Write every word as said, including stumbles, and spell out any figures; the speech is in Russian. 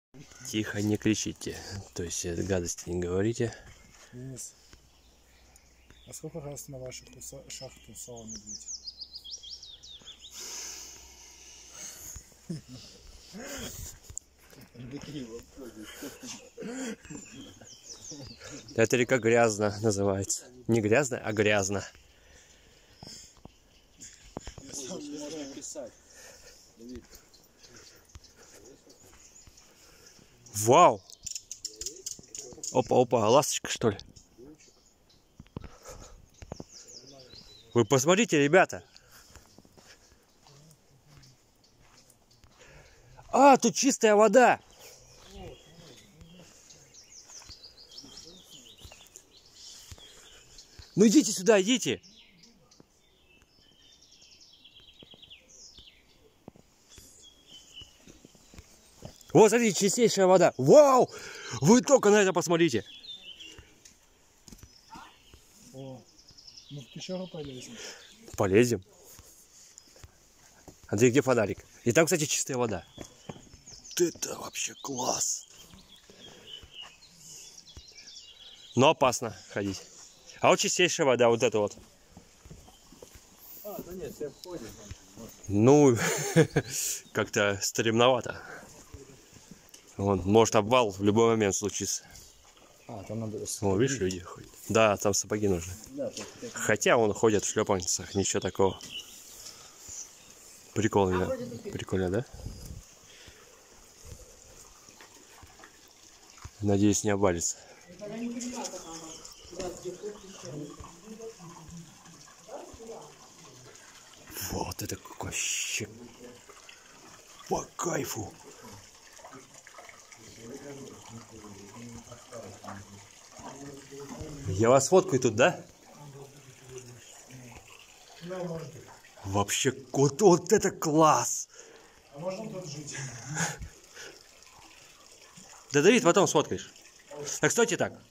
Тихо, не кричите. То есть гадости не говорите. Денис, а сколько раз на ваших шахтах тусовал медведь? Это река грязно называется. Не грязно, а грязно. Можно писать. Вау! Опа, опа, ласточка, что ли? Вы посмотрите, ребята. А, тут чистая вода. Ну идите сюда, идите. Вот, смотрите, чистейшая вода. Вау! Вы только на это посмотрите. О, ну в пещеру полезем. Полезем. Андрей, где фонарик? И там, кстати, чистая вода. Вот это вообще класс. Но опасно ходить. А вот чистейшая вода, вот это вот. А, да нет, все входят. Ну, как-то стремновато. Вон, может обвал в любой момент случится. А, там надо... О, видишь, люди ходят. Да, там сапоги нужны. Да, Хотя он ходит в шлепанцах, ничего такого. Прикольно, да? Прикольно, да? Надеюсь, не обвалится. Вот это вообще по кайфу. Я вас фоткаю тут, да? Вообще, вот, вот это класс! А можно тут жить? Да, Давид, потом сфоткаешь. Так, стойте так.